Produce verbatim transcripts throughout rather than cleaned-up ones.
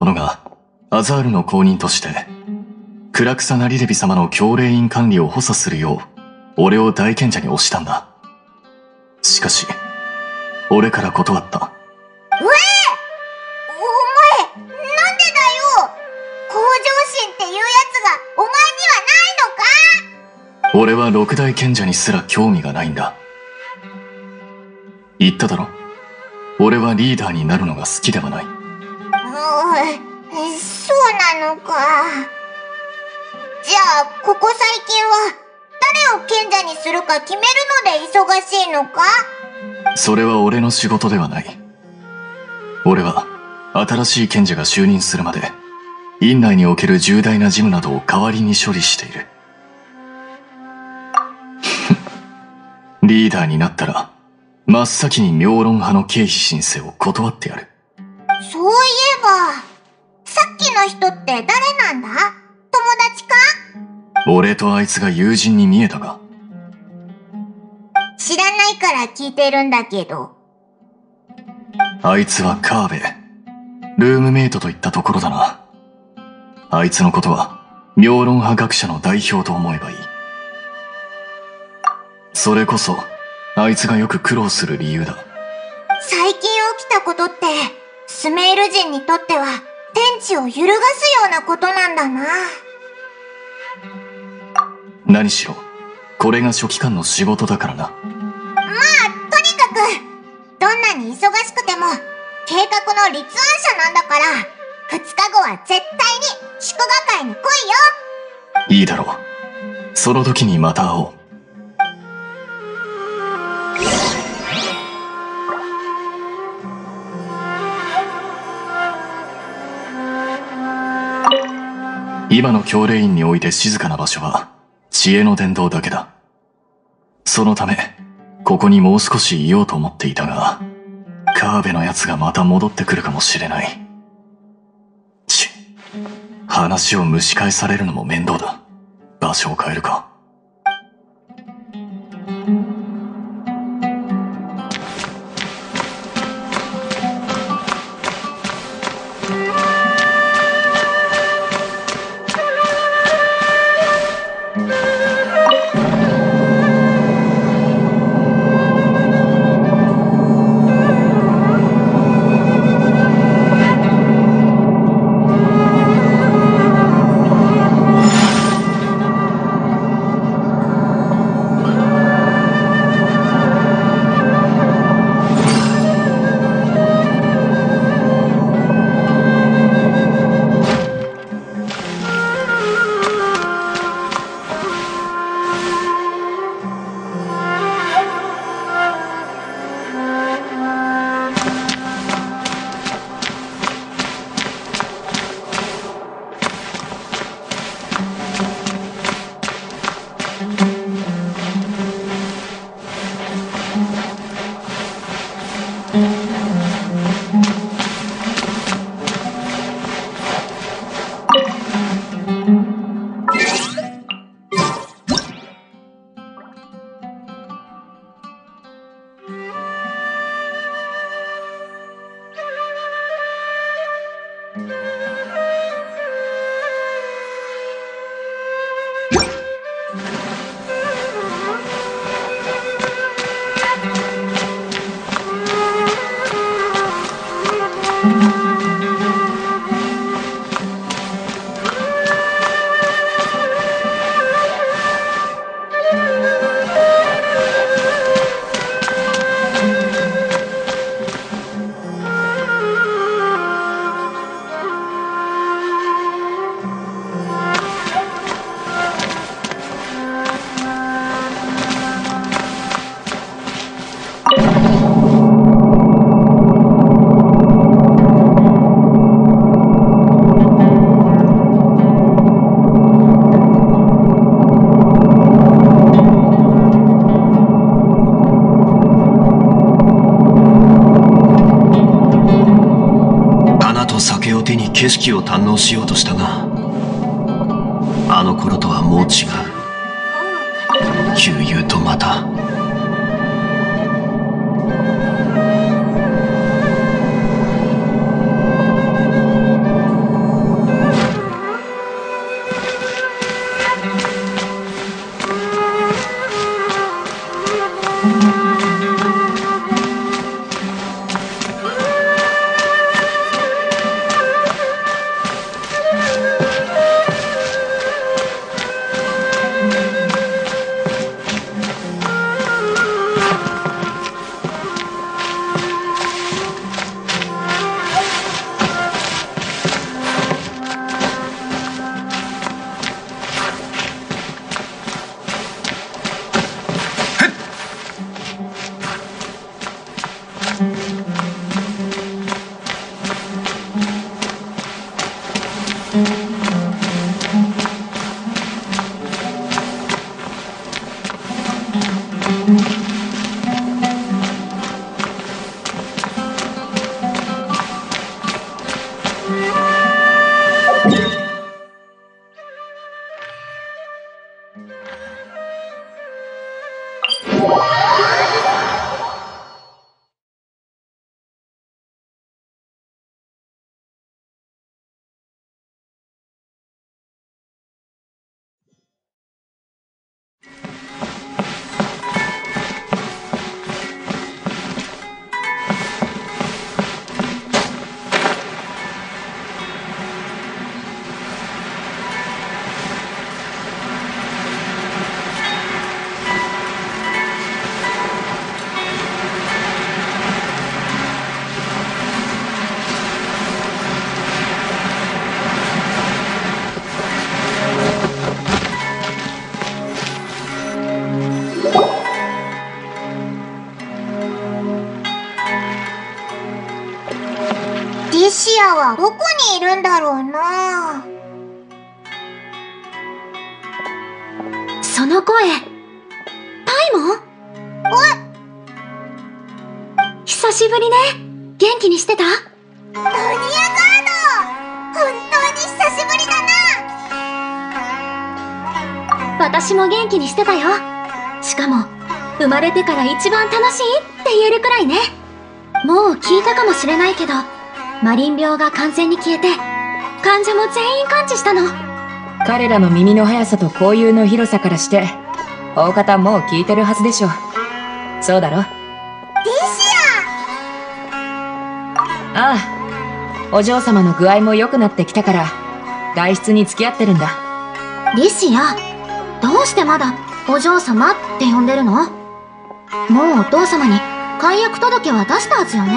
者がアザールの後任として、ク草ナリレビ様の教令員管理を補佐するよう、俺を大賢者に推したんだ。しかし、俺から断った。うええ、お前、なんでだよ。向上心っていうやつがお前にはないのか。 俺は六大賢者にすら興味がないんだ。言っただろ。俺はリーダーになるのが好きではない。 おい、そうなのか。じゃあ、ここ最近は誰を賢者にするか決めるので忙しいのか？ それは俺の仕事ではない。俺は新しい賢者が就任するまで院内における重大な事務などを代わりに処理している。リーダーになったら真っ先に妙論派の経費申請を断ってやる。 そういえば、さっきの人って誰なんだ？友達か？ 俺とあいつが友人に見えたか？ 知らないから聞いてるんだけど。 あいつはカーベ、ルームメイトといったところだな。あいつのことは妙論派学者の代表と思えばいい。それこそあいつがよく苦労する理由だ。 最近起きたことってスメール人にとっては天地を揺るがすようなことなんだな。 何しろこれが書記官の仕事だからな。 まあ、とにかくどんなに忙しくても計画の立案者なんだから、ふつかごは絶対に祝賀会に来いよ。 いいだろう。その時にまた会おう。今の教令院において静かな場所は知恵の伝道だけだ。そのためここにもう少しいようと思っていたが、カーベのやつがまた戻ってくるかもしれない。ち、話を蒸し返されるのも面倒だ。場所を変えるか。 景色を堪能しようとしたが、あの頃とはもう違う。旧友とまたリシアはどこにいるんだろうな。 その声、タイモン？え？久しぶりね。元気にしてた？ ドニアガード、本当に久しぶりだな。 私も元気にしてたよ。しかも生まれてから一番楽しいって言えるくらいね。もう聞いたかもしれないけど、マリン病が完全に消えて患者も全員完治したの。 彼らの耳の速さと交友の広さからして大方もう聞いてるはずでしょ。そうだろ？ リシア！ああ、お嬢様の具合も良くなってきたから外出に付き合ってるんだ。 リシア、どうしてまだお嬢様って呼んでるの？もうお父様に解約届は出したはずよね。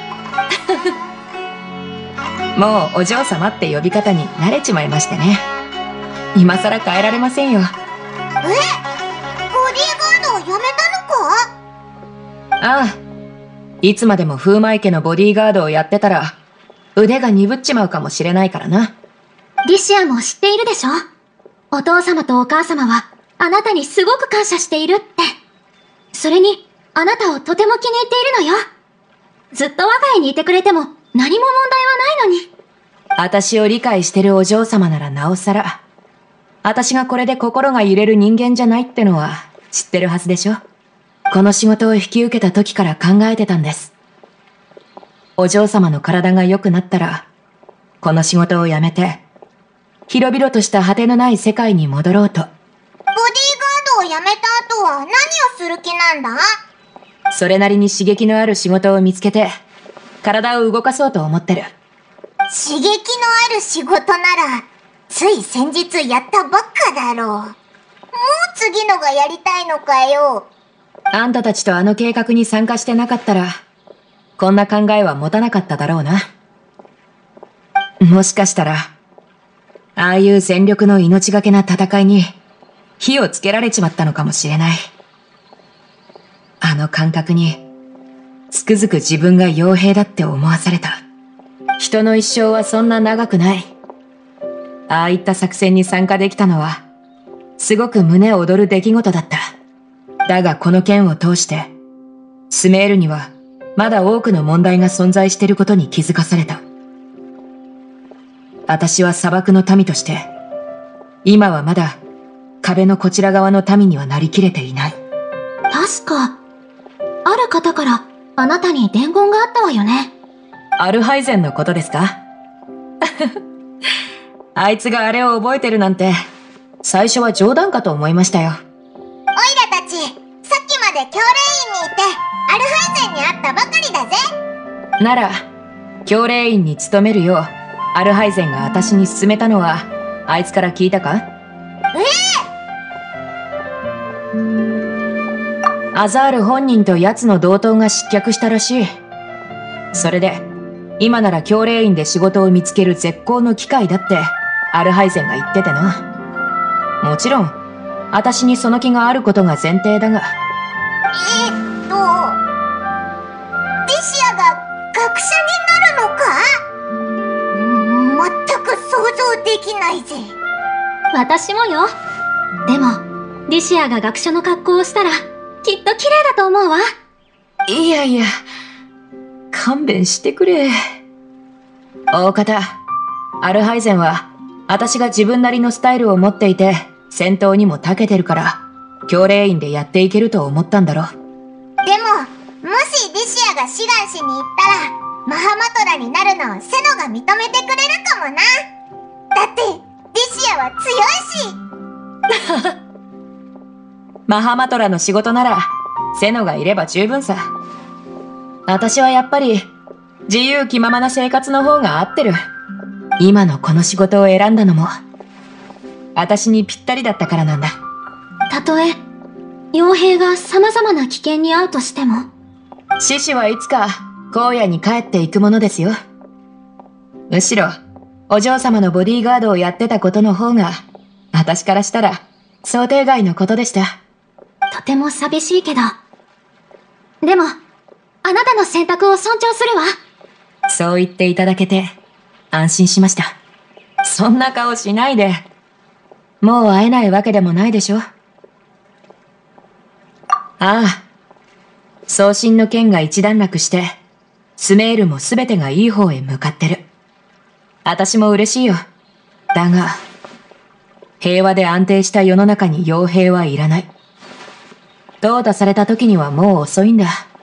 もうお嬢様って呼び方に慣れちまいましてね。今さら変えられませんよ。 え？ボディーガードをやめたのか？ ああ、いつまでも風魔池のボディーガードをやってたら腕が鈍っちまうかもしれないからな。 リシアも知っているでしょ？お父様とお母様はあなたにすごく感謝しているって。それにあなたをとても気に入っているのよ。ずっと我が家にいてくれても何も問題はないのに。 私を理解してるお嬢様ならなおさら、私がこれで心が揺れる人間じゃないってのは知ってるはずでしょ。この仕事を引き受けた時から考えてたんです。お嬢様の体が良くなったら、この仕事を辞めて、広々とした果てのない世界に戻ろうと。 ボディーガードをやめた後は何をする気なんだ？ それなりに刺激のある仕事を見つけて、体を動かそうと思ってる。 刺激のある仕事なら、つい先日やったばっかだろう。もう次のがやりたいのかよ。 あんたたちとあの計画に参加してなかったら、こんな考えは持たなかっただろうな。もしかしたら、ああいう全力の命がけな戦いに火をつけられちまったのかもしれない。あの感覚に、つくづく自分が傭兵だって思わされた。人の一生はそんな長くない。ああいった作戦に参加できたのは、すごく胸躍る出来事だった。だがこの件を通して、スメールにはまだ多くの問題が存在していることに気づかされた。私は砂漠の民として、今はまだ壁のこちら側の民にはなりきれていない。 確か、ある方からあなたに伝言があったわよね。 アルハイゼンのことですか？あいつがあれを覚えてるなんて、最初は冗談かと思いましたよ。 オイラたち、さっきまで教令院にいて、アルハイゼンに会ったばかりだぜ。 なら、教令院に勤めるよう、アルハイゼンが私に勧めたのは、あいつから聞いたか？ ええ！アザール本人と奴の同等が失脚したらしい。それで、今なら教令院で仕事を見つける絶好の機会だって、アルハイゼンが言っててな。もちろん、私にその気があることが前提だが。 えっと、リシアが学者になるのか？うん、全く想像像できないぜ。 私もよ。でも、リシアが学者の格好をしたら、きっと綺麗だと思うわ。 いやいや、勘弁してくれ。大方、アルハイゼンは、私が自分なりのスタイルを持っていて、戦闘にも長けてるから、教令員でやっていけると思ったんだろ。 でも、もしリシアが志願しに行ったら、マハマトラになるのをセノが認めてくれるかもな。だって、リシアは強いし。 マハマトラの仕事なら、セノがいれば十分さ。私はやっぱり、自由気ままな生活の方が合ってる。今のこの仕事を選んだのも、私にぴったりだったからなんだ。 たとえ、傭兵が様々な危険に遭うとしても。 獅子はいつか、荒野に帰っていくものですよ。むしろ、お嬢様のボディーガードをやってたことの方が、私からしたら、想定外のことでした。 とても寂しいけど。でも、あなたの選択を尊重するわ。 そう言っていただけて、安心しました。そんな顔しないで。もう会えないわけでもないでしょ。ああ。送信の件が一段落して、スメールもすべてがいい方へ向かってる。私も嬉しいよ。だが、平和で安定した世の中に傭兵はいらない。淘汰された時にはもう遅いんだ。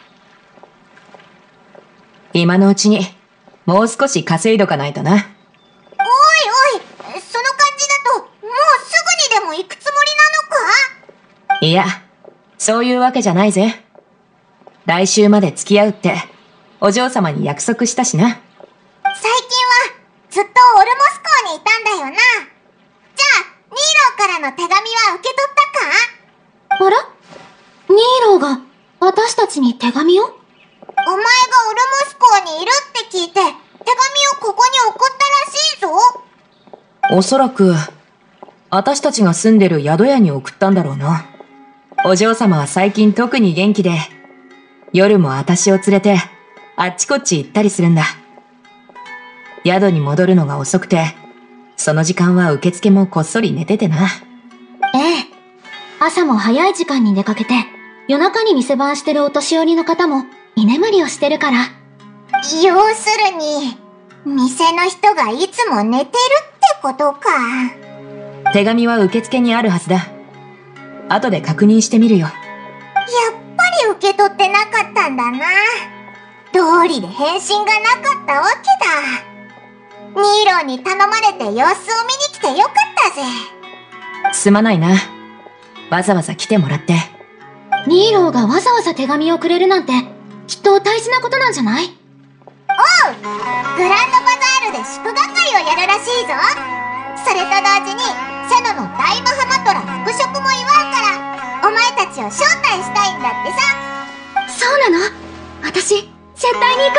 今のうちに、もう少し稼いどかないとな。 おいおい、その感じだと、もうすぐにでも行くつもりなのか？ いや、そういうわけじゃないぜ。来週まで付き合うって、お嬢様に約束したしな。 最近は、ずっとオルモス港にいたんだよな。じゃあ、ニーローからの手紙は受け取ったか？ あら？ニーローが、私たちに手紙を？ お前がオルモス港にいるって聞いて、手紙をここに送ったらしいぞ。 おそらく、私たちが住んでる宿屋に送ったんだろうな。お嬢様は最近特に元気で、夜も私を連れて、あっちこっち行ったりするんだ。宿に戻るのが遅くて、その時間は受付もこっそり寝ててな。 ええ。朝も早い時間に出かけて、夜中に店番してるお年寄りの方も居眠りをしてるから。 要するに、店の人がいつも寝てるってことか。 手紙は受付にあるはずだ。後で確認してみるよ。 やっぱり受け取ってなかったんだな。道理で返信がなかったわけだ。ニーローに頼まれて様子を見に来てよかったぜ。 すまないな。わざわざ来てもらって。 ニーローがわざわざ手紙をくれるなんて、きっと大事なことなんじゃない？ おう！グランドバザールで祝賀会をやるらしいぞ。それと同時に、セノの大マハマトラ復職も祝うから、お前たちを招待したいんだってさ。 そうなの？私、絶対に行く。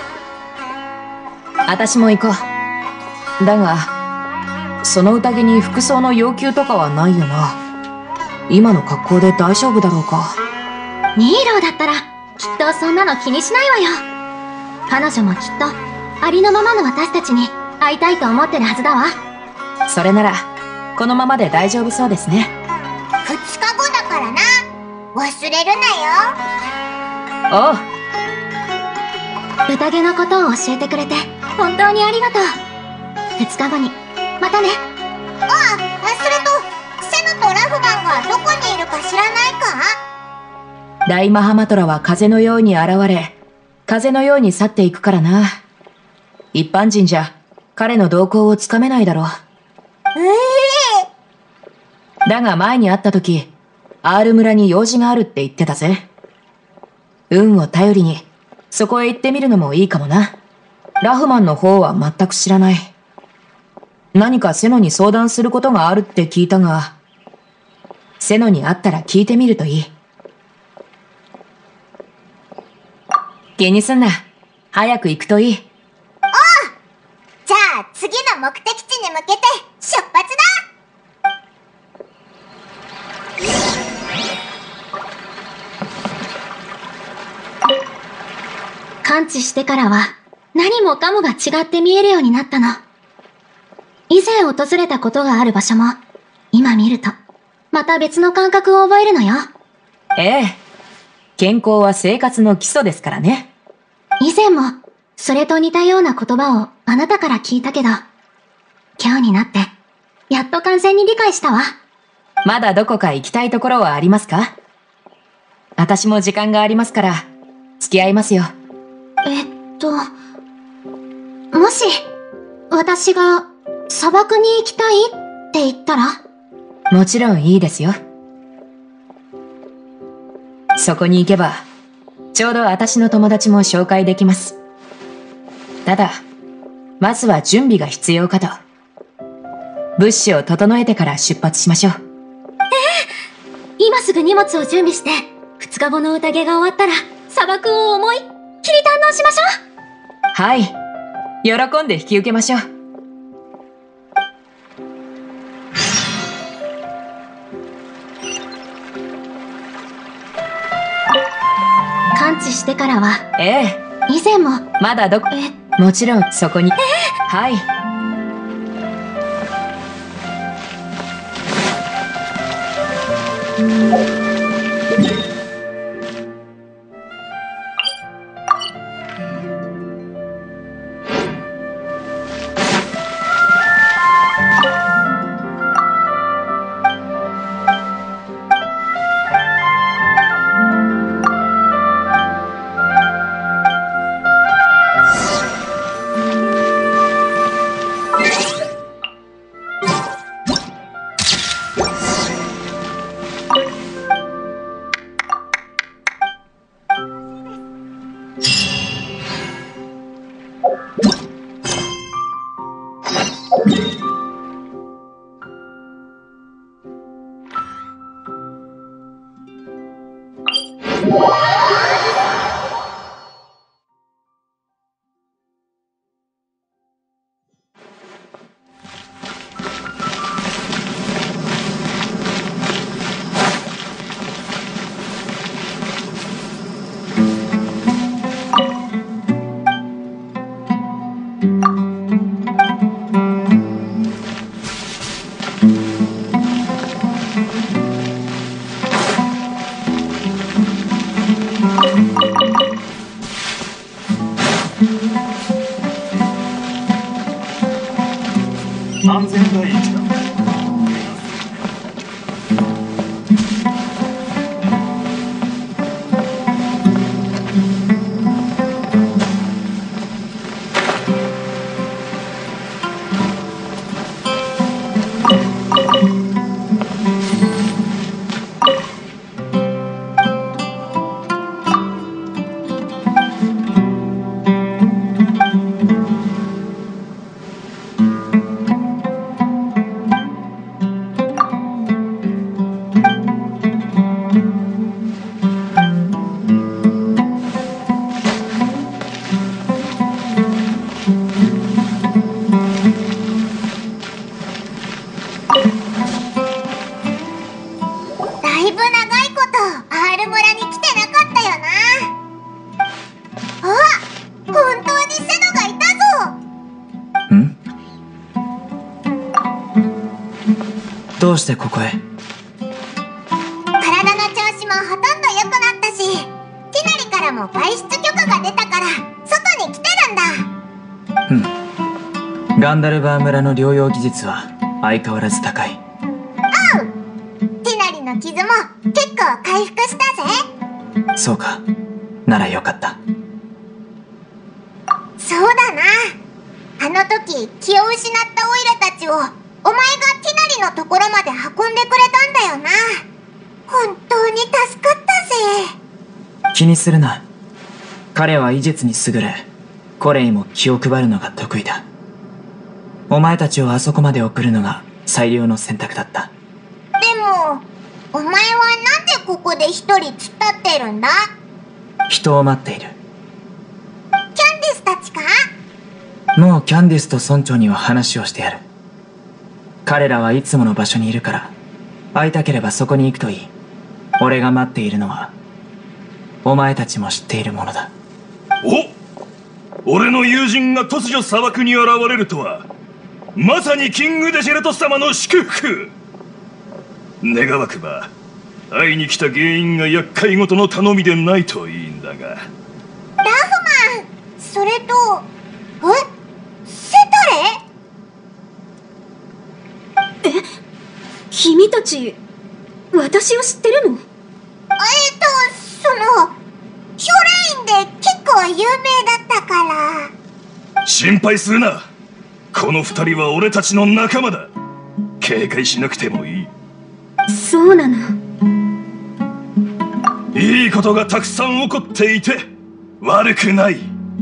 私も行こう。だが、その宴に服装の要求とかはないよな。今の格好で大丈夫だろうか。 ニーローだったら、きっとそんなの気にしないわよ。彼女もきっと、ありのままの私たちに会いたいと思ってるはずだわ。 それなら、このままで大丈夫そうですね。 二日後だからな。忘れるなよ。おう。 宴のことを教えてくれて、本当にありがとう。二日後に、またね。 ああ、それと、セノとラフマンがどこにいるか知らないか？ 大マハマトラは風のように現れ、風のように去っていくからな。一般人じゃ、彼の動向をつかめないだろう。 ええー、だが前に会った時、アール村に用事があるって言ってたぜ。運を頼りに、そこへ行ってみるのもいいかもな。ラフマンの方は全く知らない。何かセノに相談することがあるって聞いたが、セノに会ったら聞いてみるといい。気にすんな。早く行くといい。 おう！じゃあ次の目的地に向けて出発だ！ 完治してからは何もかもが違って見えるようになったの。以以前訪れたことがある場所も、今見ると、また別の感覚を覚えるのよ。 ええ。健康は生活の基礎ですからね。 以前も、それと似たような言葉をあなたから聞いたけど、今日になって、やっと完全に理解したわ。 まだどこか行きたいところはありますか？私も時間がありますから、付き合いますよ。 えっと、もし、私が砂漠に行きたいって言ったら？ もちろんいいですよ。そこに行けば、ちょうど私の友達も紹介できます。ただ、まずは準備が必要かと。物資を整えてから出発しましょう。 ええ、今すぐ荷物を準備して、二日後の宴が終わったら、砂漠を思いっきり堪能しましょう。 はい。喜んで引き受けましょう。 完治してからは、 ええ。 以前も、 まだどこ、 え、 もちろんそこに。ええ。はい。 安全第一だ。 どうしてここへ？ 体の調子もほとんど良くなったし、ティナリからも外出許可が出たから外に来てるんだ。 うん。ガンダルバー村の療養技術は相変わらず高い。 おう、ティナリの傷も結構回復したぜ。 そうか。ならよかった。 そうだな。あの時気を失ったオイラたちをお前がティナリのところまで運んでくれたんだよな。本当に助かったぜ。 気にするな。彼は医術に優れ、コレイも気を配るのが得意だ。お前たちをあそこまで送るのが最良の選択だった。 でも、お前はなんでここで一人突っ立ってるんだ？ 人を待っている。 キャンディスたちか？ もうキャンディスと村長には話をしてやる。彼らはいつもの場所にいるから、会いたければそこに行くといい。俺が待っているのは、お前たちも知っているものだ。 お！俺の友人が突如砂漠に現れるとは。 まさにキングデジェラト様の祝福。願わくば会いに来た原因が厄介ごとの頼みでないといいんだが。ラフマン、それとえセタレ？ え、君たち私を知ってるの？ えっとそのヒョレインで結構有名だったから。 心配するな。この二人は俺たちの仲間だ。警戒しなくてもいい。 そうなの。 いいことがたくさん起こっていて悪くない。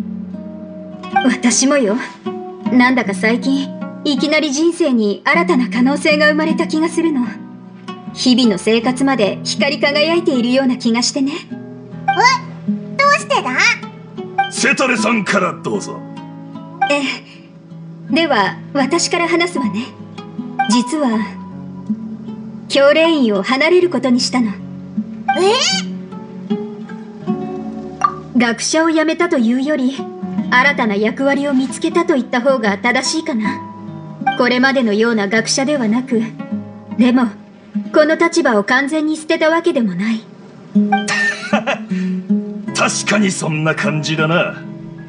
私もよ。なんだか最近いきなり人生に新たな可能性が生まれた気がするの。日々の生活まで光り輝いているような気がしてね。 え、どうしてだ？ セタレさんからどうぞ。 ええ、では私から話すわね。実は教令院を離れることにしたの。 え？ 学者を辞めたというより新たな役割を見つけたと言った方が正しいかな。これまでのような学者ではなく、でもこの立場を完全に捨てたわけでもない。 確かにそんな感じだな。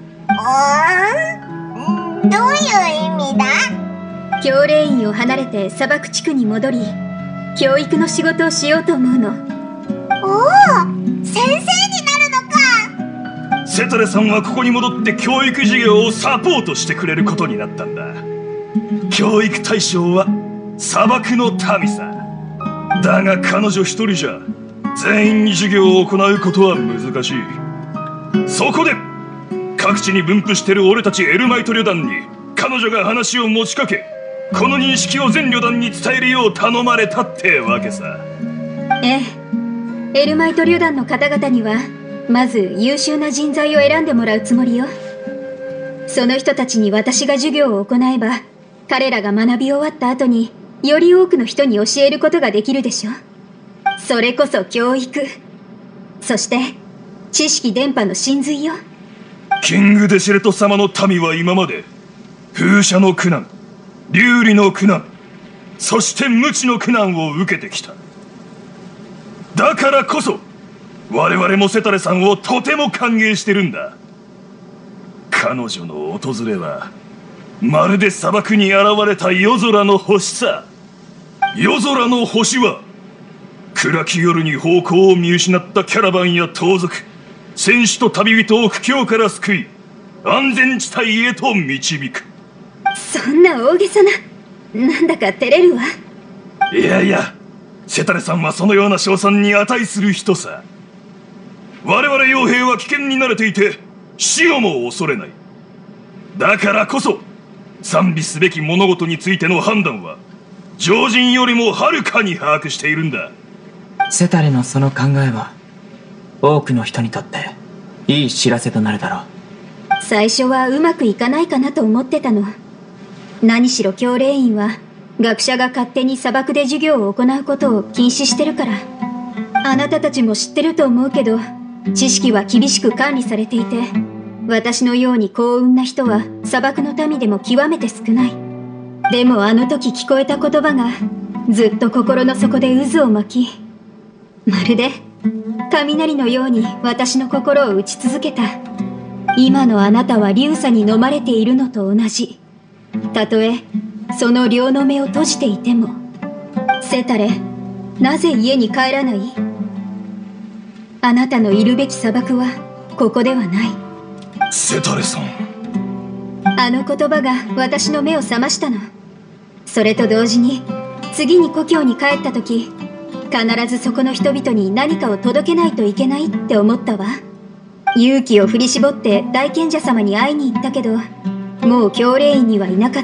おー、どういう意味だ？ 教令院を離れて砂漠地区に戻り教育の仕事をしようと思うの。 おお、先生になるのか。 セタレさんはここに戻って教育事業をサポートしてくれることになったんだ。教育対象は砂漠の民さ。だが彼女一人じゃ全員に授業を行うことは難しい。そこで各地に分布してる俺たちエルマイト旅団に彼女が話を持ちかけ、この認識を全旅団に伝えるよう頼まれたってわけさ。 ええ、エルマイト旅団の方々にはまず優秀な人材を選んでもらうつもりよ。その人たちに私が授業を行えば彼らが学び終わった後により多くの人に教えることができるでしょ。それこそ教育、そして知識伝播の真髄よ。 キングデシェレト様の民は今まで風車の苦難、流理の苦難、そして無知の苦難を受けてきた。だからこそ我々もセタレさんをとても歓迎してるんだ。彼女の訪れはまるで砂漠に現れた夜空の星さ。夜空の星は暗き夜に方向を見失ったキャラバンや盗賊、戦士と旅人を苦境から救い安全地帯へと導く。 そんな大げさな、なんだか照れるわ。 いやいや、セタレさんはそのような称賛に値する人さ。我々傭兵は危険に慣れていて死をも恐れない。だからこそ賛美すべき物事についての判断は常人よりもはるかに把握しているんだ。 セタレのその考えは多くの人にとっていい知らせとなるだろう。 最初はうまくいかないかなと思ってたの。何しろ教令院は学者が勝手に砂漠で授業を行うことを禁止してるから。あなたたちも知ってると思うけど知識は厳しく管理されていて、私のように幸運な人は砂漠の民でも極めて少ない。でもあの時聞こえた言葉がずっと心の底で渦を巻き、まるで雷のように私の心を打ち続けた。今のあなたは流砂に飲まれているのと同じ。たとえその両の目を閉じていても。セタレ、なぜ家に帰らない？あなたのいるべき砂漠はここではない。 セタレさん、 あの言葉が私の目を覚ましたの。それと同時に次に故郷に帰った時、必ずそこの人々に何かを届けないといけないって思ったわ。勇気を振り絞って大賢者様に会いに行ったけど、もう教令院にはいなかった。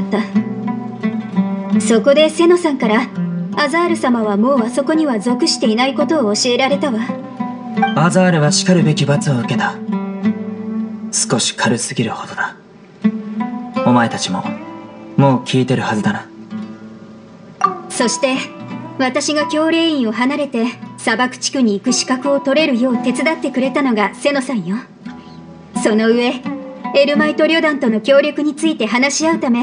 そこでセノさんからアザール様はもうあそこには属していないことを教えられたわ。 アザールはしかるべき罰を受けた。少し軽すぎるほどだ。お前たちももう聞いてるはずだな。 そして私が教令院を離れて砂漠地区に行く資格を取れるよう手伝ってくれたのがセノさんよ。その上エルマイト旅団との協力について話し合うため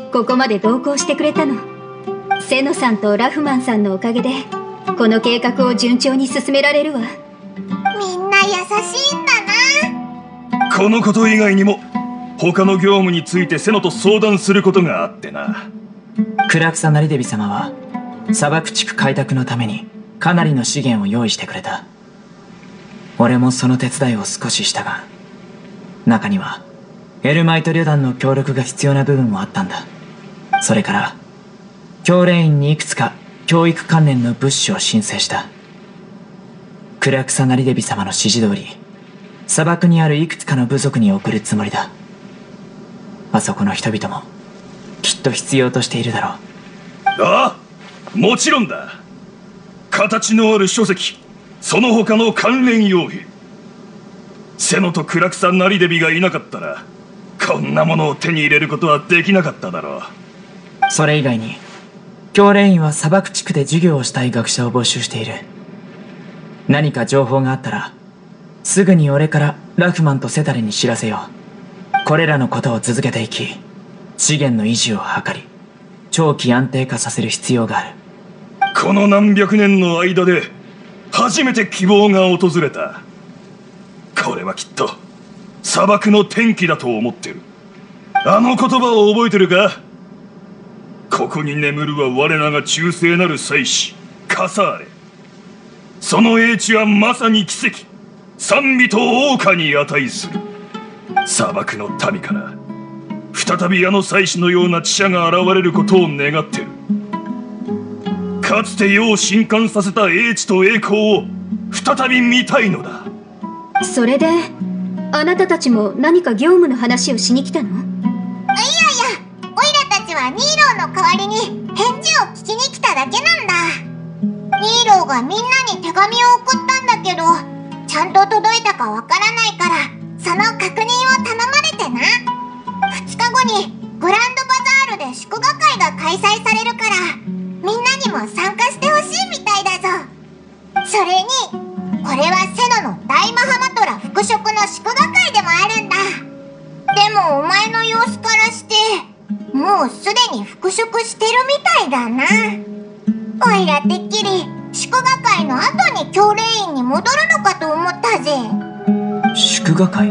ここまで同行してくれたの。セノさんとラフマンさんのおかげでこの計画を順調に進められるわ。 みんな優しいんだな。 このこと以外にも他の業務についてセノと相談することがあってな。 クラクサ・ナリデビ様は砂漠地区開拓のためにかなりの資源を用意してくれた。俺もその手伝いを少ししたが、中にはエルマイト旅団の協力が必要な部分もあったんだ。それから教練院にいくつか教育関連の物資を申請した。クラクサ・ナリデビ様の指示通り砂漠にあるいくつかの部族に送るつもりだ。あそこの人々もきっと必要としているだろう。 ああ、もちろんだ。形のある書籍、その他の関連用品。セノとクラクサ・ナリデビがいなかったらこんなものを手に入れることはできなかっただろう。 それ以外に教練院は砂漠地区で授業をしたい学者を募集している。何か情報があったらすぐに俺からラフマンとセタレに知らせよう。これらのことを続けていき、資源の維持を図り長期安定化させる必要がある。 この何百年の間で初めて希望が訪れた。これはきっと砂漠の転機だと思ってる。あの言葉を覚えてるか？ここに眠るは我らが忠誠なる祭司カサーレ。その英知はまさに奇跡、賛美と謳歌に値する。砂漠の民から再びあの祭司のような知者が現れることを願ってる。かつて世を震撼させた英知と栄光を再び見たいのだ。 それであなたたちも何か業務の話をしに来たの？ いやいや、オイラたちはニーローの代わりに返事を聞きに来ただけなんだ。ニーローがみんなに手紙を送ったんだけど、ちゃんと届いたかわからないから、その確認を頼まれてな。ふつかごにグランドバザールで祝賀会が開催されるから、みんなにも参加してほしいみたいだぞ。それにこれはセノの大マハマトラ副職の祝賀会でもあるんだ。でもお前の様子からしてもうすでに復職してるみたいだな。おいらてっきり祝賀会の後に教練院に戻るのかと思ったぜ。 祝賀会？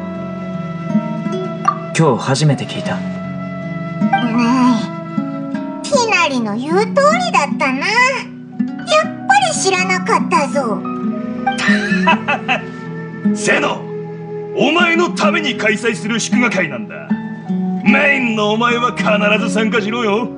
今日初めて聞いた。 ない。ティナリの言う通りだったな。やっぱり知らなかったぞ。 セノ、お前のために開催する祝賀会なんだ。メインのお前は必ず参加しろよ。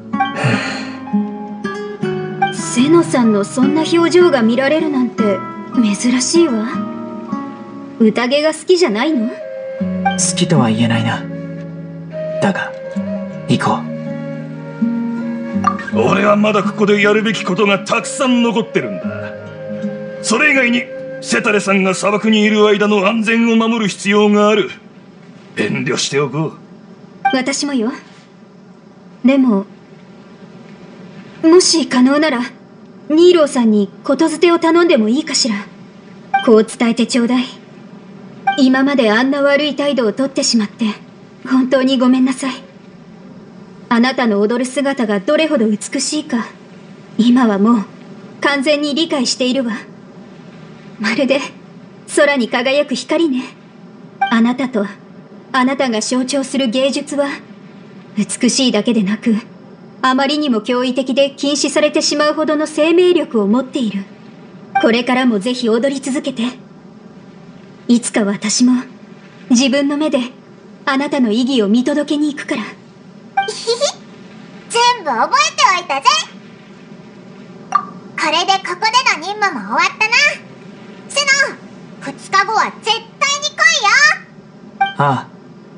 セノさんのそんな表情が見られるなんて珍しいわ。宴が好きじゃないの？ 好きとは言えないな。だが行こう。俺はまだここでやるべきことがたくさん残ってるんだ。それ以外にセタレさんが砂漠にいる間の安全を守る必要がある。遠慮しておこう。 私もよ。でももし可能ならニーローさんにことづてを頼んでもいいかしら。こう伝えてちょうだい。今まであんな悪い態度をとってしまって本当にごめんなさい。あなたの踊る姿がどれほど美しいか今はもう完全に理解しているわ。まるで空に輝く光ね。あなたとあなたが象徴する芸術は美しいだけでなく、あまりにも驚異的で禁止されてしまうほどの生命力を持っている。これからもぜひ踊り続けて。いつか私も自分の目であなたの意義を見届けに行くから。 全部覚えておいたぜ。これでここでの任務も終わったな。セノ、ふつかごは絶対に来いよ。 ああ。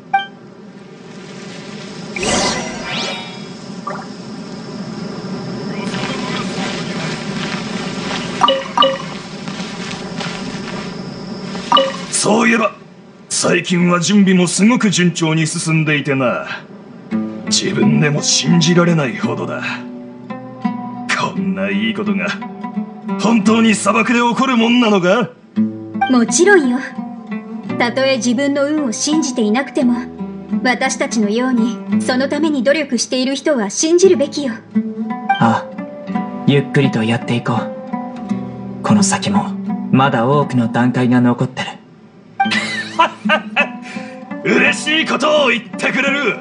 そういえば最近は準備もすごく順調に進んでいてな。自分でも信じられないほどだ。こんないいことが本当に砂漠で起こるもんなのか？ もちろんよ。たとえ自分の運を信じていなくても私たちのようにそのために努力している人は信じるべきよ。 ああ、ゆっくりとやっていこう。この先もまだ多くの段階が残ってる。 嬉しいことを言ってくれる。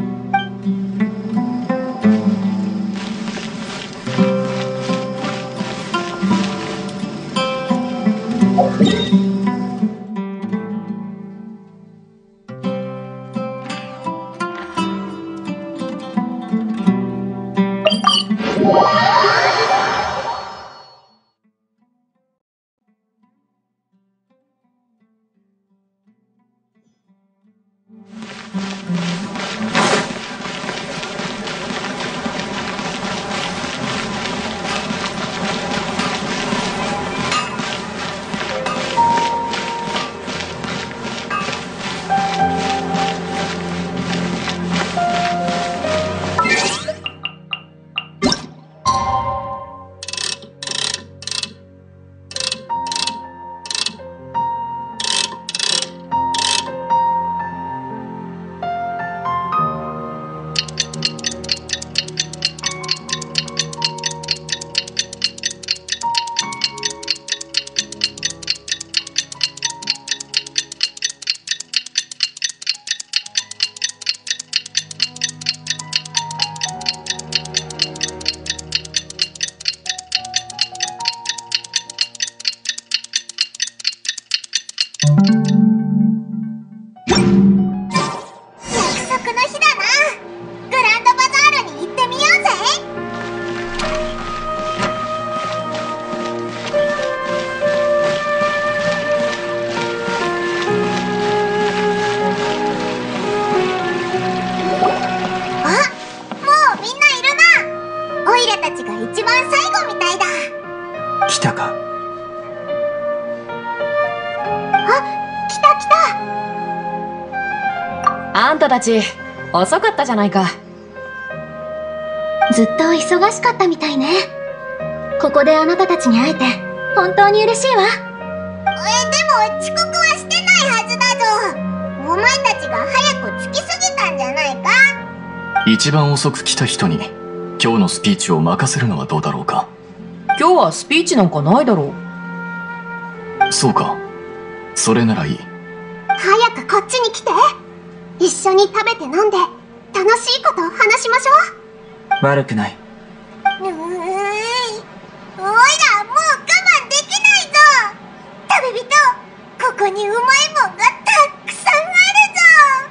あんたたち遅かったじゃないか。 ずっと忙しかったみたいね。ここであなたたちに会えて本当に嬉しいわ。 え、でも遅刻はしてないはずだぞ。お前たちが早く着きすぎたんじゃないか。 一番遅く来た人に今日のスピーチを任せるのはどうだろうか。 今日はスピーチなんかないだろう。そうか、それならいい。 早くこっちに来て。一緒に食べて飲んで楽しいことを話しましょう。悪くない。 うーん、おいらもう我慢できないぞ。食べ人、ここにうまいもんがたくさんあるぞ。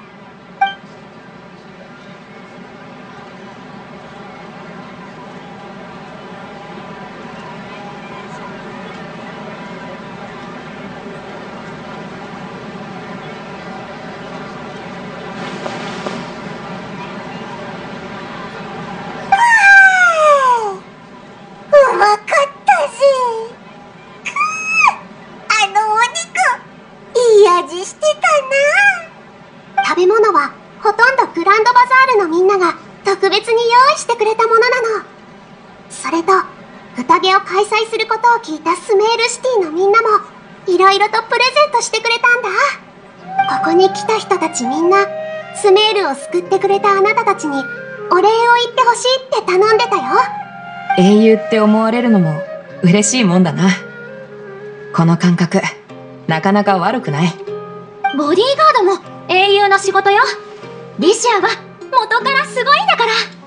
みんなが特別に用意してくれたものなの。それと宴を開催することを聞いたスメールシティのみんなもいろいろとプレゼントしてくれたんだ。ここに来た人たちみんなスメールを救ってくれたあなたたちにお礼を言ってほしいって頼んでたよ。 英雄って思われるのも嬉しいもんだな。この感覚なかなか悪くない。 ボディーガードも英雄の仕事よ。リシアは元からすごいんだ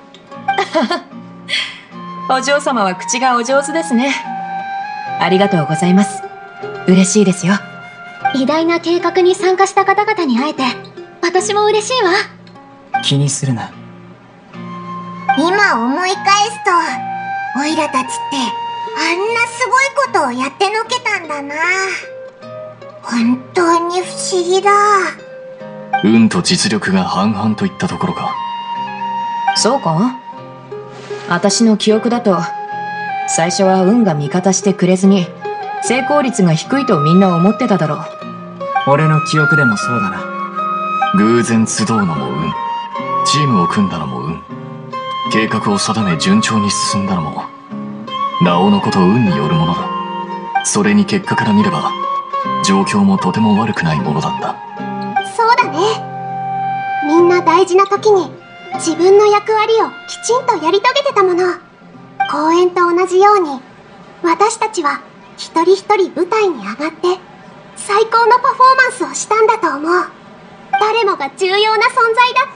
からお嬢様は口がお上手ですね。ありがとうございます。嬉しいですよ。 偉大な計画に参加した方々に会えて私も嬉しいわ。 気にするな。 今思い返すとオイラたちってあんなすごいことをやってのけたんだな。本当に不思議だ。 運と実力が半々といったところか。 そうか？私の記憶だと最初は運が味方してくれずに成功率が低いとみんな思ってただろう。 俺の記憶でもそうだな。 偶然集うのも運、チームを組んだのも運、計画を定め順調に進んだのもなおのこと運によるものだ。それに結果から見れば状況もとても悪くないものだった。 そうだね。みみんな大事な時に自分の役割をきちんとやり遂げてたもの。公演と同じように私たちは一人一人舞台に上がって最高のパフォーマンスをしたんだと思う。誰もが重要な存在だった。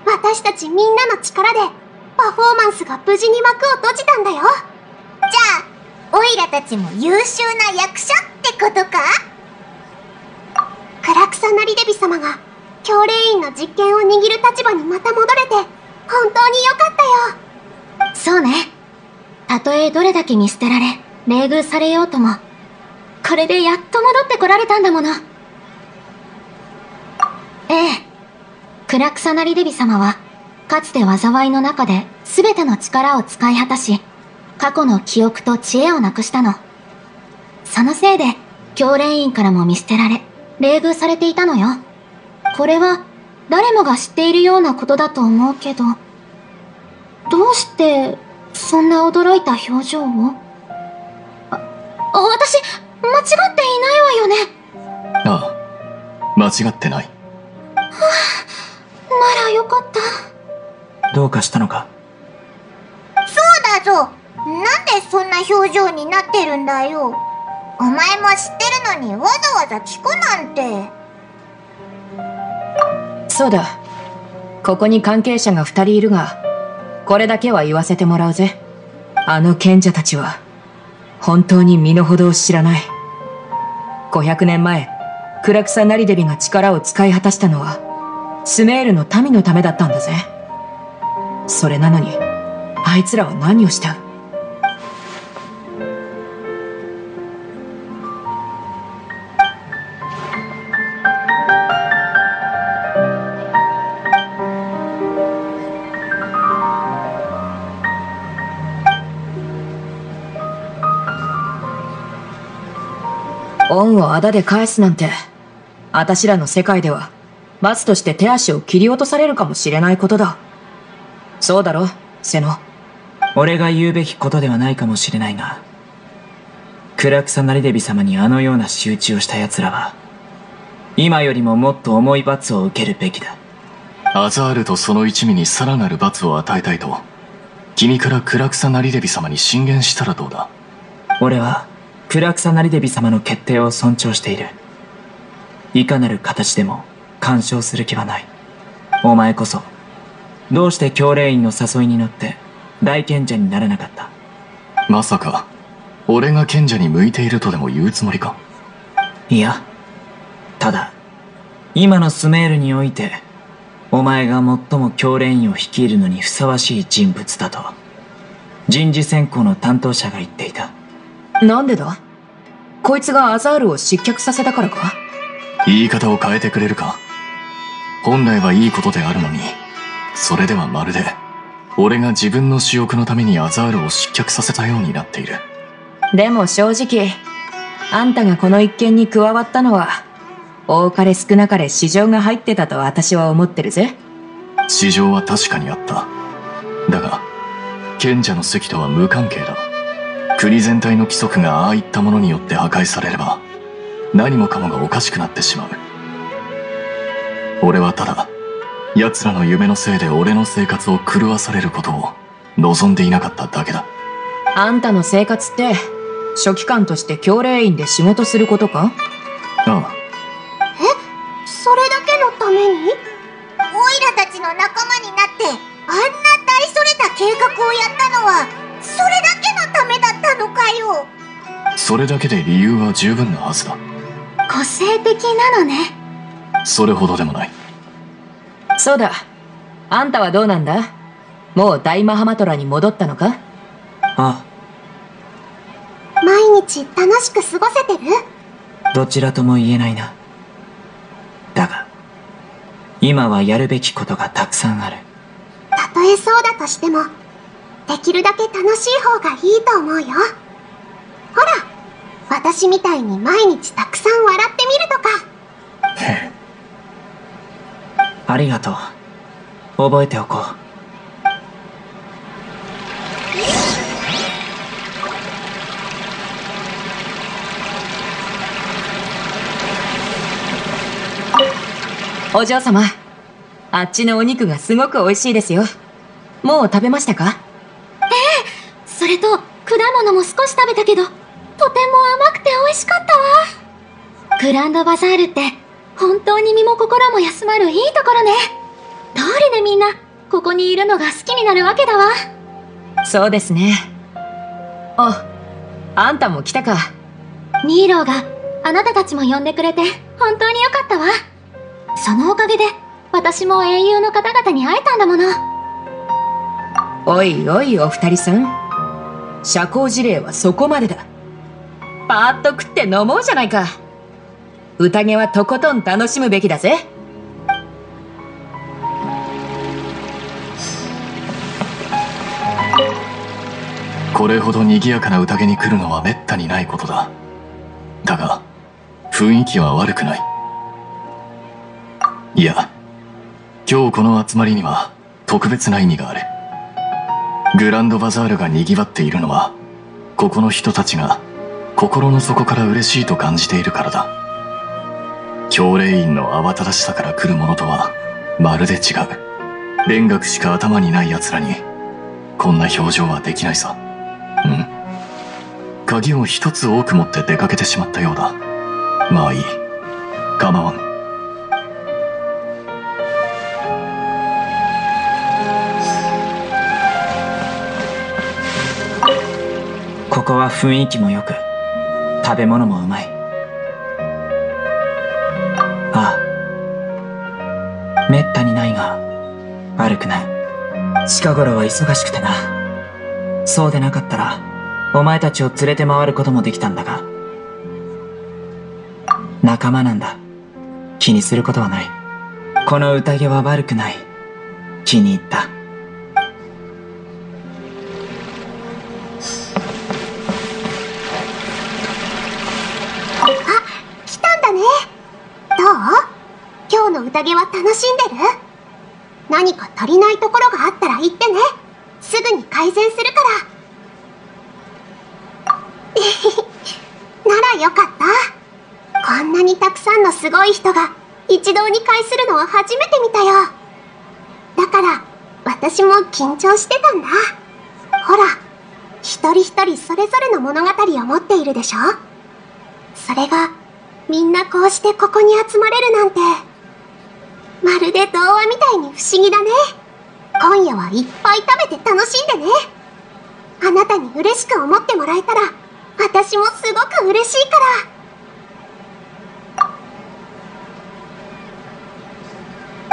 私たちみんなの力でパフォーマンスが無事に幕を閉じたんだよ。じゃあオイラたちも優秀な役者ってことか？クラクサナリデビ様が教令員の実権を握る立場にまた戻れて本当によかったよ。 そうね。たとえどれだけ見捨てられ冷遇されようとも、これでやっと戻ってこられたんだもの。ええ、クラクサナリデビ様はかつて災いの中で全ての力を使い果たし、過去の記憶と知恵をなくしたの。そのせいで教令員からも見捨てられ冷遇されていたのよ。これは誰もが知っているようなことだと思うけど、どうしてそんな驚いた表情を？あ、私間違っていないわよね。 ああ、間違ってない。 はあ、ならよかった。 どうかしたのか？ そうだぞ。なんでそんな表情になってるんだよ。お前も知ってるのにわざわざ聞くなんて。 そうだ。ここに関係者が二人いるが、これだけは言わせてもらうぜ。あの賢者たちは本当に身の程を知らない。ごひゃくねんまえ、クラクサナリデビが力を使い果たしたのはスメールの民のためだったんだぜ。それなのにあいつらは何をした？恩を仇で返すなんて、あたしらの世界では罰として手足を切り落とされるかもしれないことだ。そうだろ、セノ。 俺が言うべきことではないかもしれないが、クラクサナリデビ様にあのような仕打ちをした奴らは今よりももっと重い罰を受けるべきだ。 アザールとその一味にさらなる罰を与えたいと君からクラクサナリデビ様に進言したらどうだ？ 俺はクラクサナリデビ様の決定を尊重している。いかなる形でも干渉する気はない。お前こそどうして教令員の誘いに乗って大賢者にならなかった？ まさか俺が賢者に向いているとでも言うつもりか？ いや、ただ今のスメールにおいてお前が最も教令員を率いるのにふさわしい人物だと人事選考の担当者が言っていた。 なんでだ？こいつがアザールを失脚させたからか？ 言い方を変えてくれるか？本来はいいことであるのに、それではまるで俺が自分の私欲のためにアザールを失脚させたようになっている。 でも正直、あんたがこの一件に加わったのは多かれ少なかれ私情が入ってたと私は思ってるぜ。 私情は確かにあった。だが賢者の席とは無関係だ。国全体の規則がああいったものによって破壊されれば何もかもがおかしくなってしまう。俺はただ奴らの夢のせいで俺の生活を狂わされることを望んでいなかっただけだ。 あんたの生活って書記官として教令員で仕事することか？ ああ。 え、それだけのために？オイラたちの仲間になってあんな大それた計画をやったのはそれだけのためだったのかよ。 それだけで理由は十分なはずだ。 個性的なのね。 それほどでもない。 そうだ。あんたはどうなんだ？もう大マハマトラに戻ったのか？ ああ。毎日楽しく過ごせてる？ どちらとも言えないな。だが今はやるべきことがたくさんある。 たとえそうだとしてもできるだけ楽しい方がいいと思うよ。ほら、私みたいに毎日たくさん笑ってみるとか。 へえ。ありがとう。覚えておこう。 お嬢様、 あっちのお肉がすごく美味しいですよ。もう食べましたか？ ええ、それと果物も少し食べたけど、とても甘くて美味しかったわ。グランドバザールって本当に身も心も休まるいいところね。どうりでみんなここにいるのが好きになるわけだわ。 そうですね。あ、あんたも来たか。 ニーローがあなたたちも呼んでくれて本当によかったわ。そのおかげで私も英雄の方々に会えたんだもの。 おいおいお二人さん、社交辞令はそこまでだ。パーッと食って飲もうじゃないか。宴はとことん楽しむべきだぜ。 これほど賑やかな宴に来るのはめったにないことだ。だが雰囲気は悪くない。いや、今日この集まりには特別な意味がある。グランドバザールが賑わっているのは、ここの人たちが心の底から嬉しいと感じているからだ。教令員の慌ただしさから来るものとはまるで違う。勉学しか頭にない奴らにこんな表情はできないさ。うん。鍵を一つ多く持って出かけてしまったようだ。まあいい。構わん。 ここは雰囲気も良く、食べ物もうまい。ああ、めったにないが悪くない。近頃は忙しくてな。そうでなかったらお前たちを連れて回ることもできたんだが、仲間なんだ。気にすることはない。この宴は悪くない。気に入った。 今日の宴は楽しんでる？何か足りないところがあったら言ってね。すぐに改善するから。ならよかった。こんなにたくさんのすごい人が一堂に会するのは初めて見たよ。だから私も緊張してたんだ。ほら、一人一人それぞれの物語を持っているでしょ。それがみんなこうしてここに集まれるなんて、まるで童話みたいに不思議だね。今夜はいっぱい食べて楽しんでね。あなたに嬉しく思ってもらえたら私もすごく嬉しいから。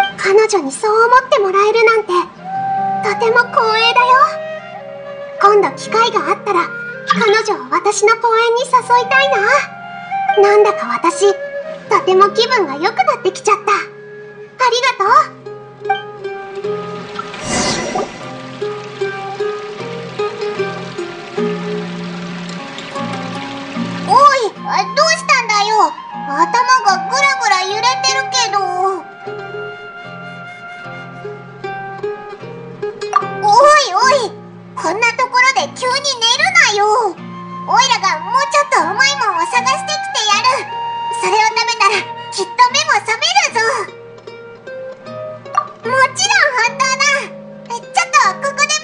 彼女にそう思ってもらえるなんてとても光栄だよ。今度機会があったら彼女を私の公園に誘いたいな。なんだか私、とても気分が良くなってきちゃった。ありがとう。おい、どうしたんだよ。頭がぐらぐら揺れてるけど。おいおい、こんなところで急に寝るなよ。おいらがもうちょっとうまいもんを探してきてやる。それを食べたらきっと目も覚めるぞ。もちろん本当だ。ちょっとここで待ってろよ。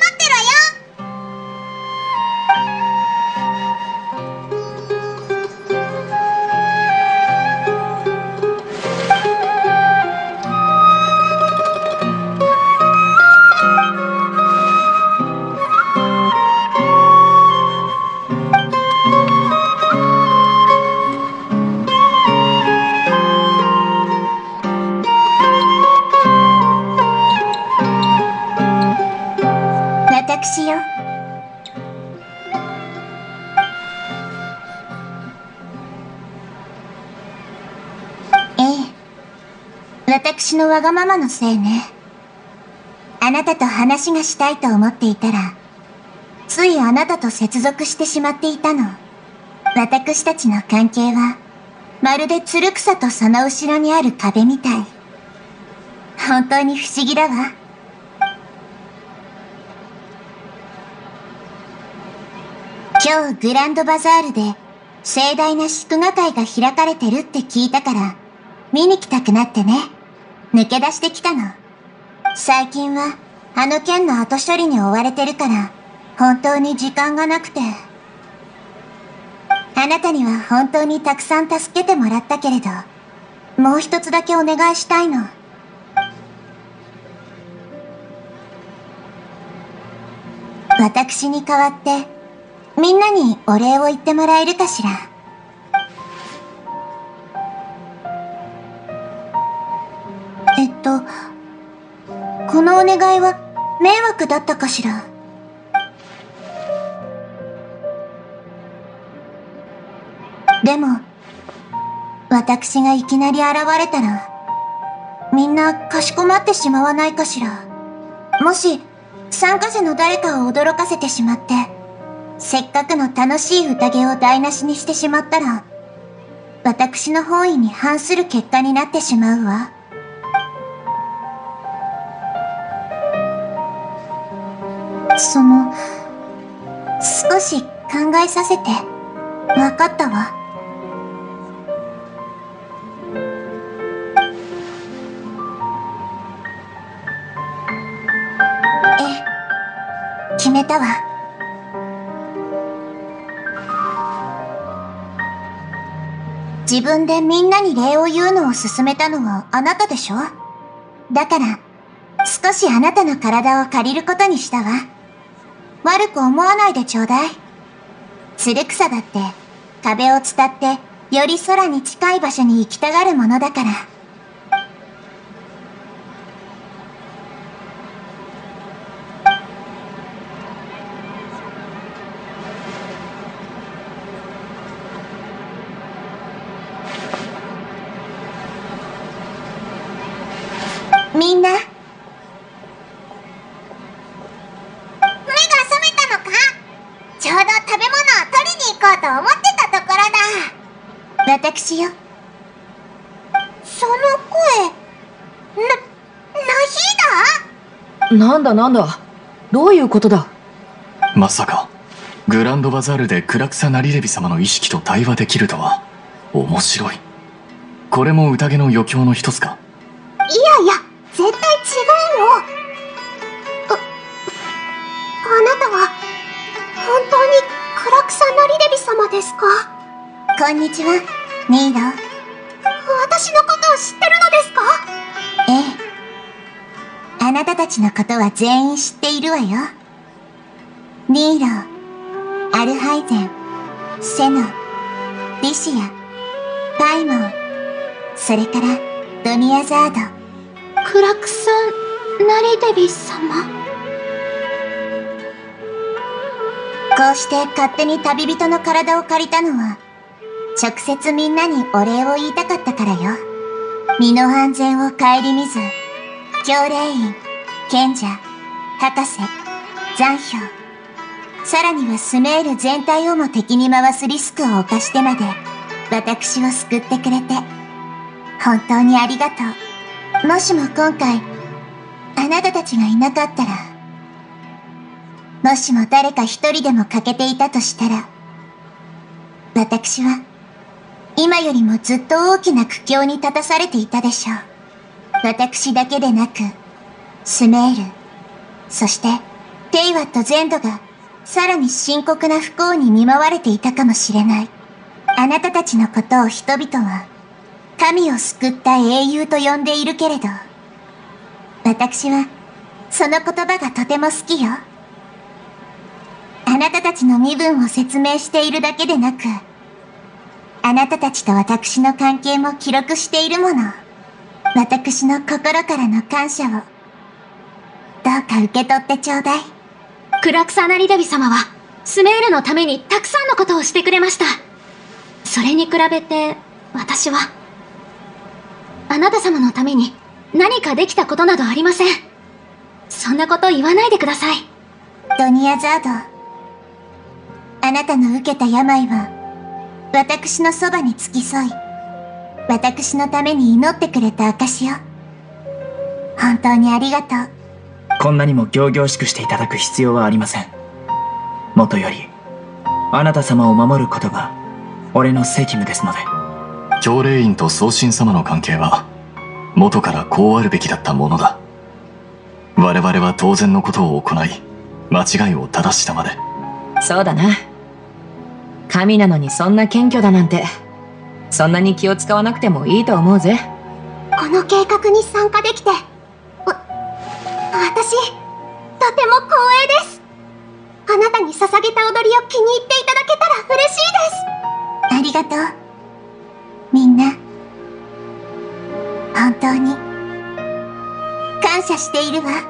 私よ。ええ、私のわがままのせいね。あなたと話がしたいと思っていたら、ついあなたと接続してしまっていたの。私たちの関係は、まるでつる草とその後ろにある壁みたい。本当に不思議だわ。今日グランドバザールで盛大な祝賀会が開かれてるって聞いたから見に来たくなってね。抜け出してきたの。 最近はあの件の後処理に追われてるから本当に時間がなくて。あなたには本当にたくさん助けてもらったけれど、もう一つだけお願いしたいの。私に代わってみんなにお礼を言ってもらえるかしら。えっとこのお願いは迷惑だったかしら。でも私がいきなり現れたらみんなかしこまってしまわないかしら。もし参加者の誰かを驚かせてしまってせっかくの楽しい宴を台無しにしてしまったら私の本意に反する結果になってしまうわ。その少し考えさせて。わかったわ。決めたわ。自分でみんなに礼を言うのを勧めたのはあなたでしょ。だから少しあなたの体を借りることにしたわ。悪く思わないでちょうだい。つる草だって壁を伝ってより空に近い場所に行きたがるものだから。みんな、目が覚めたのか？ちょうど食べ物を取りに行こうと思ってたところだ。私よ。その声、な、ナヒーだ？ なんだなんだ、どういうことだ。 まさかグランドバザールでクラクサ・ナリレビ様の意識と対話できるとは。面白い。これも宴の余興の一つか？ いやいや、絶対違うの。あ、あなたは本当にクラクサ・ナリレビ様ですか？こんにちは、ニーロ。私のことを知ってるのですか？ええ、あなたたちのことは全員知っているわよ。ニーロ、アルハイゼン、セノ、リシア、パイモン、それからドニアザード。 クラクサ・ナリデビ様。 こうして勝手に旅人の体を借りたのは直接みんなにお礼を言いたかったからよ。身の安全を顧みず教令員、賢者、博士、残票、さらにはスメール全体をも敵に回すリスクを冒してまで私を救ってくれて本当にありがとう。もしも今回あなたたちがいなかったら、もしも誰か一人でも欠けていたとしたら、私は今よりもずっと大きな苦境に立たされていたでしょう。私だけでなくスメール、そしてテイワット全土がさらに深刻な不幸に見舞われていたかもしれない。あなたたちのことを人々は神を救った英雄と呼んでいるけれど、私はその言葉がとても好きよ。あなたたちの身分を説明しているだけでなく、あなたたちと私の関係も記録しているもの。私の心からの感謝をどうか受け取ってちょうだい。 クラクサ・ナリデビ様はスメールのためにたくさんのことをしてくれました。それに比べて私はあなた様のために何かできたことなどありません。そんなこと言わないでください。 ドニアザード、あなたの受けた病は私のそばに付き添い、私のために祈ってくれた証よ。本当にありがとう。 こんなにも仰々しくしていただく必要はありません。もとよりあなた様を守ることが俺の責務ですので。 教令員と宗神様の関係は元からこうあるべきだったものだ。 我々は当然のことを行い、間違いを正したまで。 そうだな。神なのにそんな謙虚だなんて、そんなに気を使わなくてもいいと思うぜ。 この計画に参加できて、わ、私、とても光栄です。あなたに捧げた踊りを気に入っていただけたら嬉しいです。ありがとう。みんな、本当に、感謝しているわ。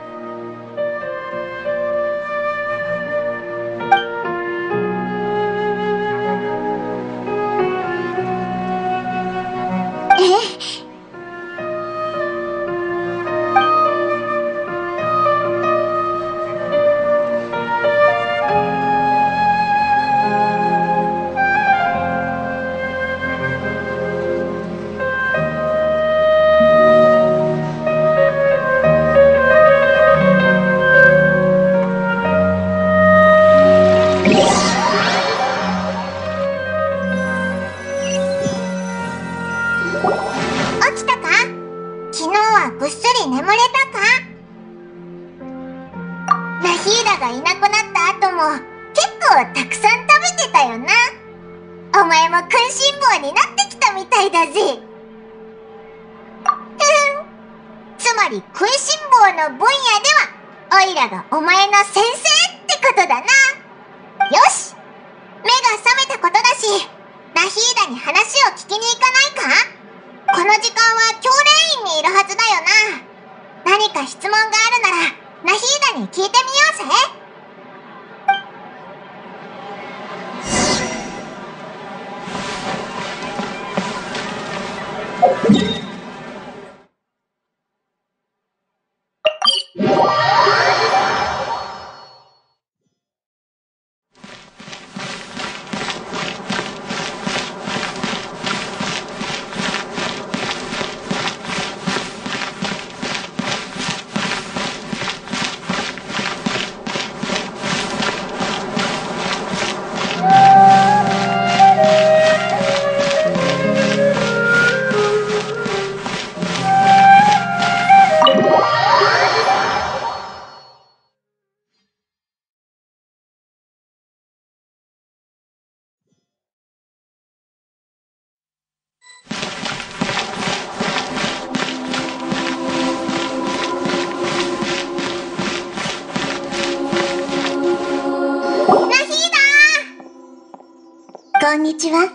こんにちは。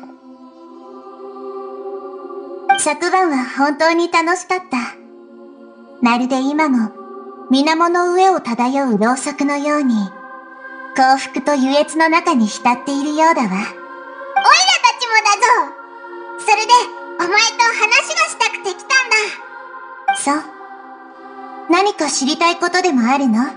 昨晩は本当に楽しかった。まるで今も水面の上を漂うろうそくのように幸福と愉悦の中に浸っているようだわ。おいらたちもだぞ。それでお前と話がしたくて来たんだ。そう。何か知りたいことでもあるの？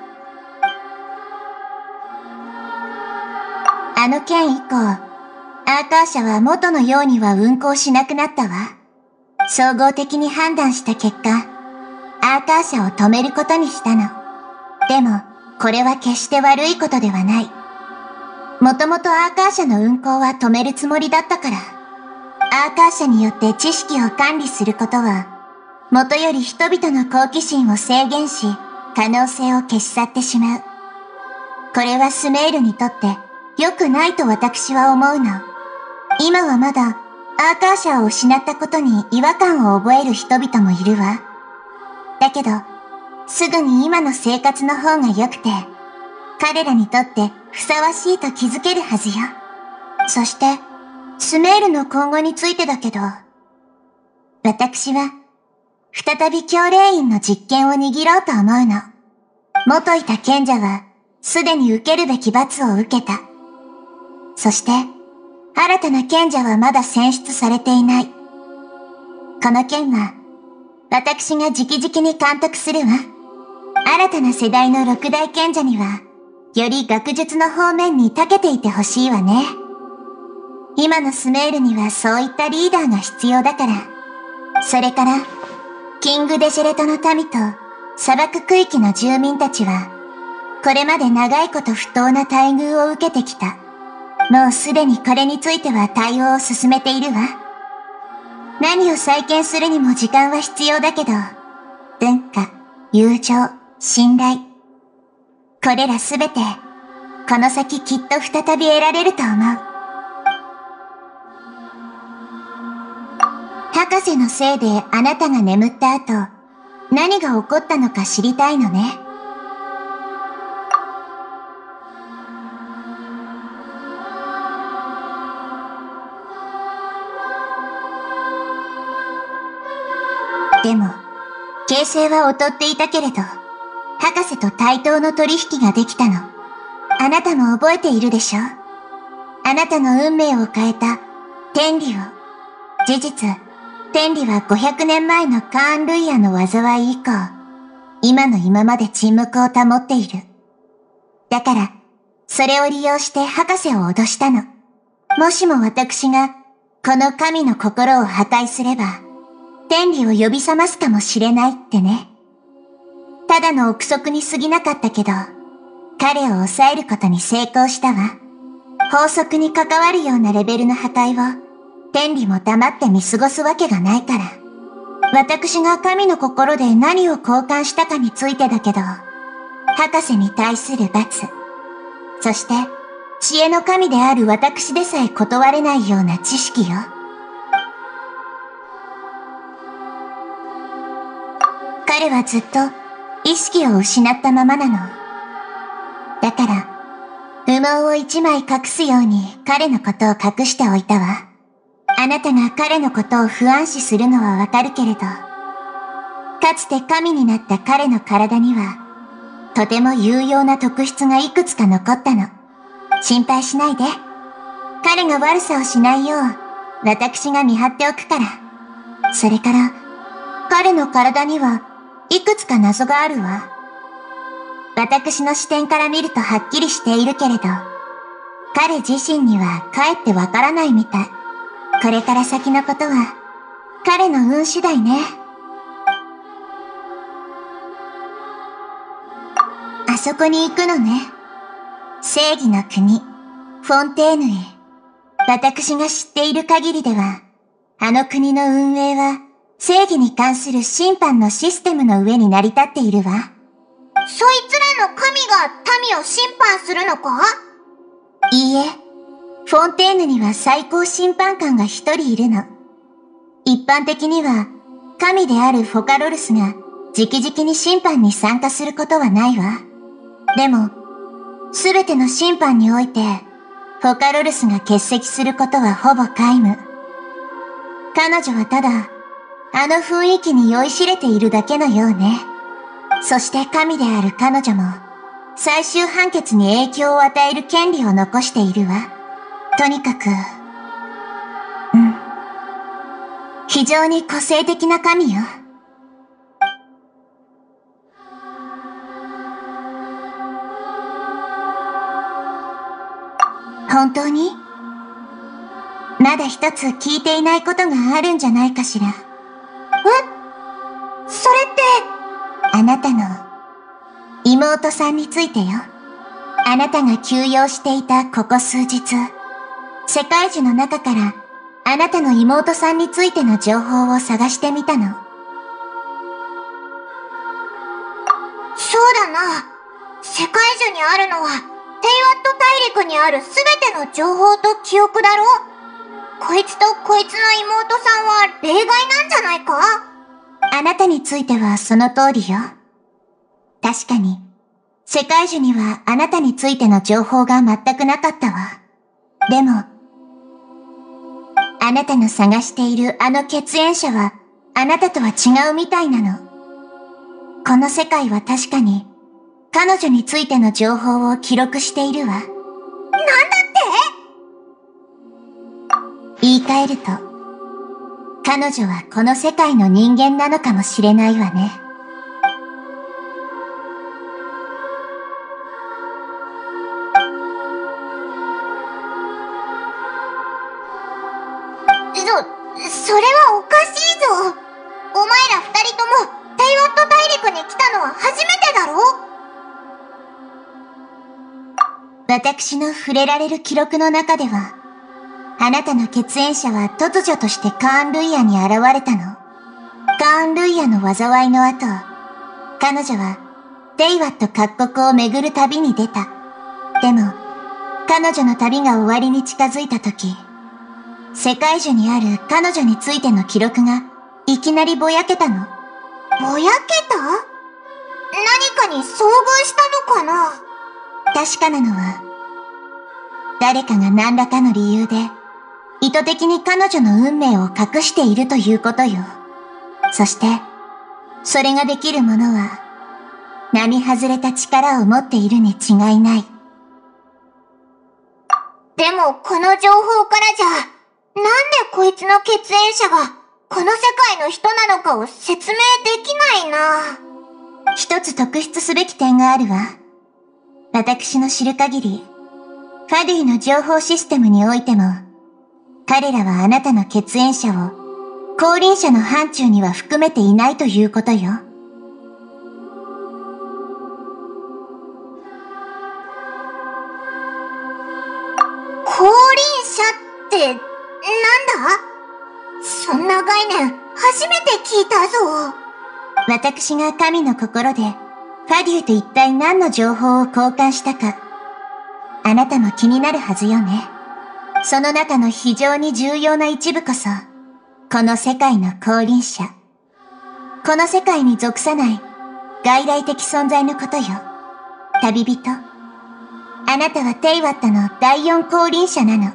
あの件以降、アーカー社は元のようには運行しなくなったわ。総合的に判断した結果、アーカー社を止めることにしたの。でも、これは決して悪いことではない。もともとアーカー社の運行は止めるつもりだったから。アーカー社によって知識を管理することは、もとより人々の好奇心を制限し、可能性を消し去ってしまう。これはスメールにとって良くないと私は思うの。今はまだアーカーシャを失ったことに違和感を覚える人々もいるわ。だけど、すぐに今の生活の方が良くて、彼らにとってふさわしいと気づけるはずよ。そして、スメールの今後についてだけど、私は、再び教令員の実権を握ろうと思うの。元いた賢者は、すでに受けるべき罰を受けた。そして、新たな賢者はまだ選出されていない。この件は、私が直々に監督するわ。新たな世代の六大賢者には、より学術の方面に長けていてほしいわね。今のスメールにはそういったリーダーが必要だから。それから、キングデジェレトの民と砂漠区域の住民たちは、これまで長いこと不当な待遇を受けてきた。もうすでにこれについては対応を進めているわ。何を再建するにも時間は必要だけど、文化、友情、 信頼。これらすべて、この先きっと再び得られると思う。博士のせいであなたが眠った後、何が起こったのか知りたいのね。でも、形勢は劣っていたけれど、博士と対等の取引ができたの。あなたも覚えているでしょ？あなたの運命を変えた天理を。事実、天理はごひゃくねんまえのカーン・ルイヤの災い以降、今の今まで沈黙を保っている。だから、それを利用して博士を脅したの。もしも私が、この神の心を破壊すれば、天理を呼び覚ますかもしれないってね。ただの憶測に過ぎなかったけど、彼を抑えることに成功したわ。法則に関わるようなレベルの破壊を、天理も黙って見過ごすわけがないから。私が神の心で何を交換したかについてだけど、博士に対する罰。そして、知恵の神である私でさえ断れないような知識よ。彼はずっと意識を失ったままなの。だから、羽毛を一枚隠すように彼のことを隠しておいたわ。あなたが彼のことを不安視するのはわかるけれど、かつて神になった彼の体には、とても有用な特質がいくつか残ったの。心配しないで。彼が悪さをしないよう、私が見張っておくから。それから、彼の体にはいくつか謎があるわ。私の視点から見るとはっきりしているけれど、彼自身にはかえってわからないみたい。これから先のことは、彼の運次第ね。あそこに行くのね。正義の国、フォンテーヌへ。私が知っている限りでは、あの国の運営は、正義に関する審判のシステムの上に成り立っているわ。そいつらの神が民を審判するのか？いいえ、フォンテーヌには最高審判官が一人いるの。一般的には、神であるフォカロルスが直々に審判に参加することはないわ。でも、すべての審判において、フォカロルスが欠席することはほぼ皆無。彼女はただ、あの雰囲気に酔いしれているだけのようね。そして神である彼女も、最終判決に影響を与える権利を残しているわ。とにかく、うん。非常に個性的な神よ。本当に？まだ一つ聞いていないことがあるんじゃないかしら。え？それって、あなたの妹さんについてよ。あなたが休養していたここ数日、世界樹の中からあなたの妹さんについての情報を探してみたの。そうだな。世界樹にあるのは、テイワット大陸にあるすべての情報と記憶だろ？こいつとこいつの妹さんは例外なんじゃないか？あなたについてはその通りよ。確かに、世界樹にはあなたについての情報が全くなかったわ。でも、あなたの探しているあの血縁者はあなたとは違うみたいなの。この世界は確かに彼女についての情報を記録しているわ。なんだって？言い換えると、彼女はこの世界の人間なのかもしれないわね。そ、それはおかしいぞ。お前ら二人ともテイワット大陸に来たのは初めてだろ？私の触れられる記録の中では、あなたの血縁者は突如としてカーン・ルイヤに現れたの。カーン・ルイヤの災いの後、彼女はテイワット各国を巡る旅に出た。でも、彼女の旅が終わりに近づいた時、世界樹にある彼女についての記録がいきなりぼやけたの。ぼやけた？何かに遭遇したのかな？確かなのは、誰かが何らかの理由で意図的に彼女の運命を隠しているということよ。そして、それができる者は、並外れた力を持っているに違いない。でも、この情報からじゃ、なんでこいつの血縁者が、この世界の人なのかを説明できないな。一つ特筆すべき点があるわ。私の知る限り、ファデュイの情報システムにおいても、彼らはあなたの血縁者を、降臨者の範疇には含めていないということよ。降臨者ってなんだ？そんな概念初めて聞いたぞ。私が神の心でファデュイと一体何の情報を交換したか、あなたも気になるはずよね。その中の非常に重要な一部こそ、この世界の降臨者。この世界に属さない外来的存在のことよ。旅人。あなたはテイワットの第四降臨者なの。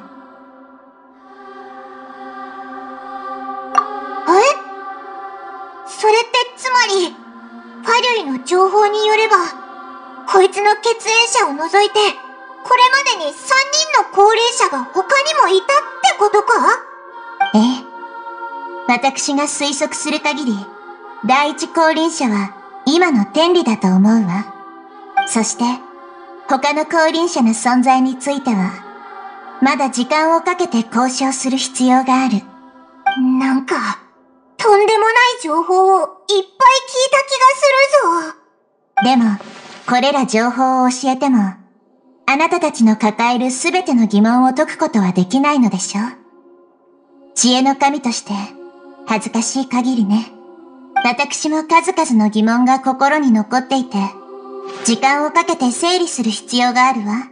え？それってつまり、ファデュイの情報によれば、こいつの血縁者を除いて、これまでにさんにんの降臨者が他にもいたってことか？ええ。私が推測する限り、第一降臨者は今の天理だと思うわ。そして、他の降臨者の存在については、まだ時間をかけて交渉する必要がある。なんか、とんでもない情報をいっぱい聞いた気がするぞ。でも、これら情報を教えても、あなたたちの抱えるすべての疑問を解くことはできないのでしょ？知恵の神として、恥ずかしい限りね。私も数々の疑問が心に残っていて、時間をかけて整理する必要があるわ。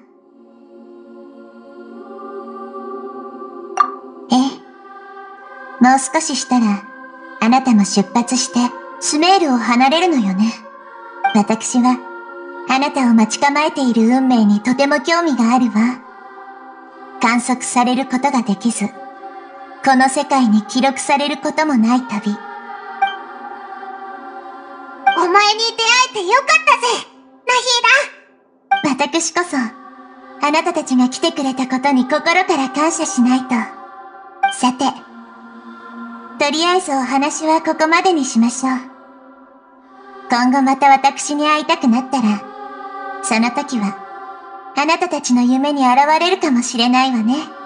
ええ。もう少ししたら、あなたも出発して、スメールを離れるのよね。私は、あなたを待ち構えている運命にとても興味があるわ。観測されることができず、この世界に記録されることもない旅。お前に出会えてよかったぜ、ナヒーダ。私こそ、あなたたちが来てくれたことに心から感謝しないと。さて、とりあえずお話はここまでにしましょう。今後また私に会いたくなったら、その時は、あなたたちの夢に現れるかもしれないわね。